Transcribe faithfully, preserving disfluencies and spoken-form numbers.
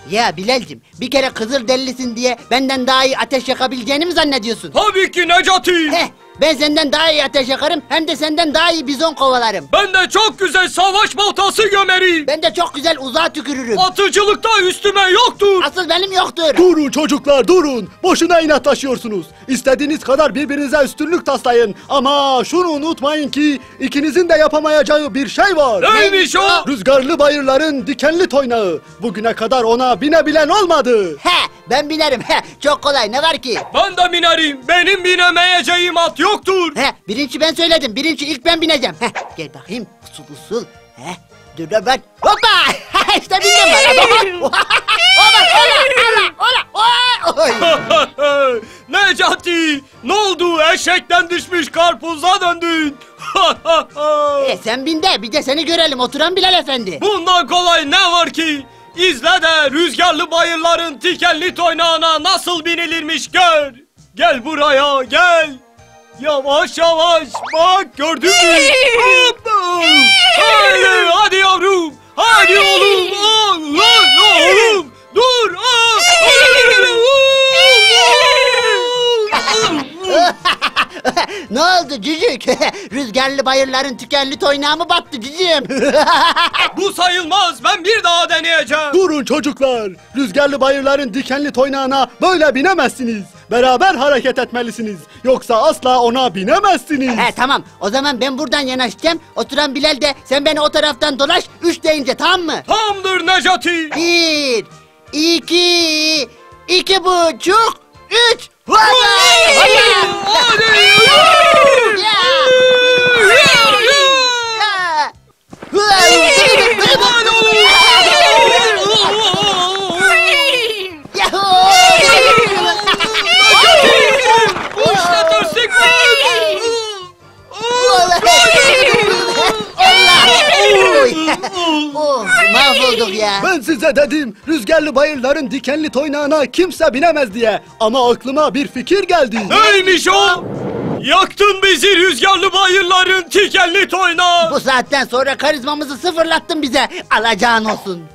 Ya Bilal'cim, bir kere Kızılderilisin diye benden daha iyi ateş yakabileceğini mi zannediyorsun? Tabii ki Necati. Heh, ben senden daha iyi ateş yakarım, hem de senden daha iyi bizon kovalarım. Ben de çok güzel savaş baltası gömerim. Ben de çok güzel uzağa tükürürüm. Atıcılıkta üstüme yoktur. Asıl benim yoktur. Durun çocuklar durun. Boşuna inatlaşıyorsunuz. İstediğiniz kadar birbirinize üstünlük taslayın. Ama şunu unutmayın ki ikinizin de yapamayacağı bir şey var. Neymiş o? Rüzgarlı bayırların dikenli toynağı. Bugüne kadar ona binebilen olmadı. He, ben binerim. He, çok kolay, ne var ki? Ben de binerim. Benim binemeyeceğim at yoktur. He, birinci ben söyledim. Birinci ilk ben bineceğim. He, gel bakayım. Usul usul. He, dur da ben. Hoppa! İşte bindim ben. Hoppa! Ola! Ola! Ola! Oy! Necati, ne oldu? Eşekten düşmüş karpuza döndün. E, sen bin de bir de seni görelim oturan Bilal Efendi. Bundan kolay ne var ki? İzle de rüzgarlı bayırların tikenli toynağına nasıl binilirmiş gör. Gel buraya gel. Yavaş yavaş bak, gördün mü? Hoppa! Hadi, hadi yavrum. Hadi oğlum. Allah oğlum. Dur. Ne oldu cücük? Rüzgarlı bayırların tükenli toynağı mı battı cücüğüm? Bu sayılmaz. Ben bir daha deneyeceğim. Durun çocuklar. Rüzgarlı bayırların dikenli toynağına böyle binemezsiniz. Beraber hareket etmelisiniz. Yoksa asla ona binemezsiniz. He tamam, o zaman ben buradan yanaşacağım. Oturan Bilal de sen beni o taraftan dolaş. Üç deyince, tamam mı? Tamamdır Necati. Bir, iki, iki buçuk, üç. Hoppa! Hadi. Oh, mahvolduk ya. Ben size dedim rüzgarlı bayırların dikenli toynağına kimse binemez diye. Ama aklıma bir fikir geldi. Neymiş o? Yaktın bizi rüzgarlı bayırların tikenli toynağı. Bu saatten sonra karizmamızı sıfırlattın bize. Alacağın olsun.